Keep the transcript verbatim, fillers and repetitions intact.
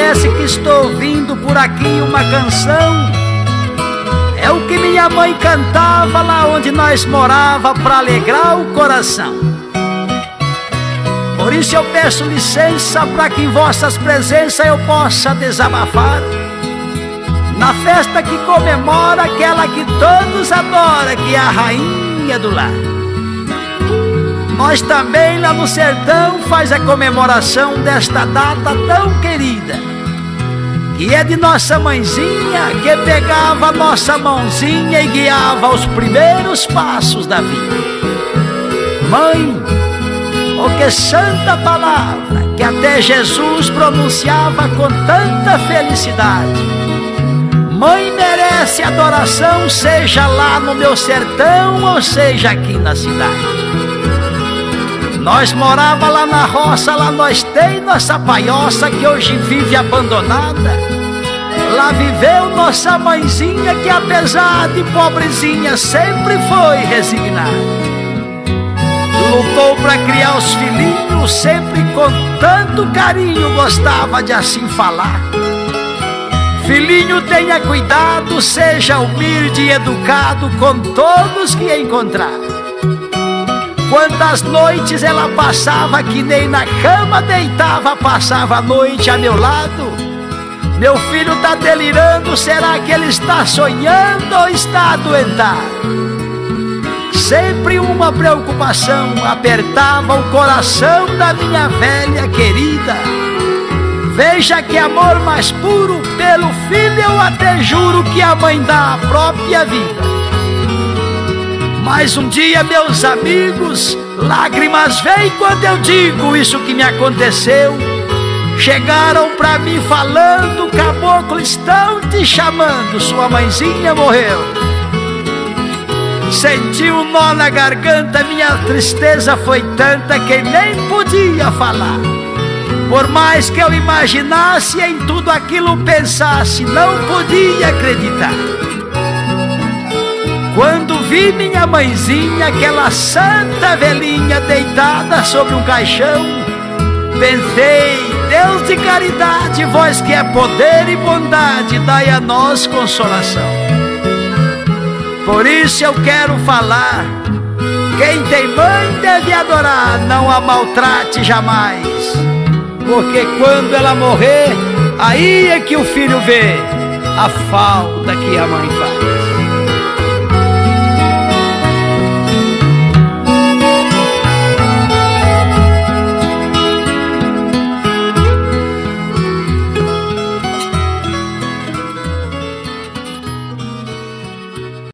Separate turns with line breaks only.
parece que estou ouvindo por aqui uma canção. É o que minha mãe cantava lá onde nós morava para alegrar o coração. Por isso eu peço licença para que em vossas presenças eu possa desabafar na festa que comemora aquela que todos adoram, que é a rainha do lar. Nós também lá no sertão faz a comemoração desta data tão querida, que é de nossa mãezinha, que pegava nossa mãozinha e guiava os primeiros passos da vida. Mãe, oh que santa palavra, que até Jesus pronunciava com tanta felicidade. Mãe merece adoração, seja lá no meu sertão ou seja aqui na cidade. Nós morava lá na roça, lá nós tem nossa paioça que hoje vive abandonada. Lá viveu nossa mãezinha que apesar de pobrezinha sempre foi resignada. Lutou para criar os filhinhos, sempre com tanto carinho gostava de assim falar. Filhinho, tenha cuidado, seja humilde e educado com todos que encontrar. Quantas noites ela passava que nem na cama deitava, passava a noite a meu lado. Meu filho tá delirando, será que ele está sonhando ou está adoentado? Sempre uma preocupação apertava o coração da minha velha querida. Veja que amor mais puro, pelo filho eu até juro que a mãe dá a própria vida. Mas um dia, meus amigos, lágrimas vêm quando eu digo isso que me aconteceu. Chegaram pra mim falando, caboclo, estão te chamando, sua mãezinha morreu. Senti um nó na garganta, minha tristeza foi tanta que nem podia falar. Por mais que eu imaginasse, em tudo aquilo pensasse, não podia acreditar. Quando vi minha mãezinha, aquela santa velhinha deitada sobre um caixão, pensei, Deus de caridade, vós que é poder e bondade, dai a nós consolação. Por isso eu quero falar, quem tem mãe deve adorar, não a maltrate jamais. Porque quando ela morrer, aí é que o filho vê a falta que a mãe faz.